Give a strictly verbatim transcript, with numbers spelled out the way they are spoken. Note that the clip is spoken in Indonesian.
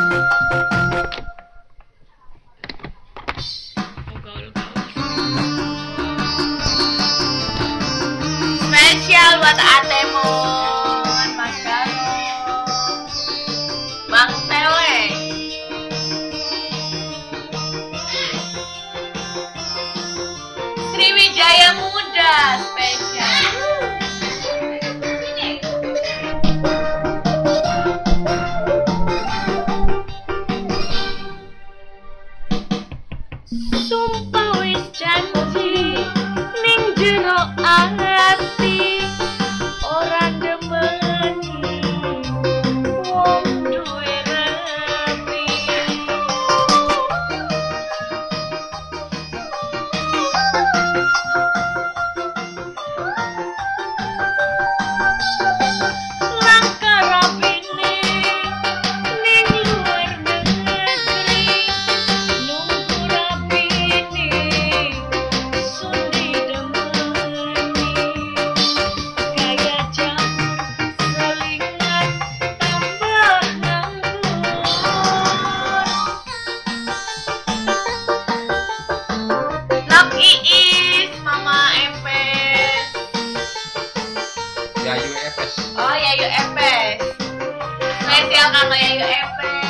Spesial buat Atemon, Mas Galo, Bang Tewe. Sriwijaya Muda spesial. Sumpah wis janji ning jero ati ora demeni wong duwe rapi. Langkah rapine ning luar negeri nunggu rapine sundi demeni kaya jamur selingan tambah nganggur. Love Iis, Mama Epes. Yayu Epes. Oh, Yayu Epes. Spesial kakak Yayu Epes.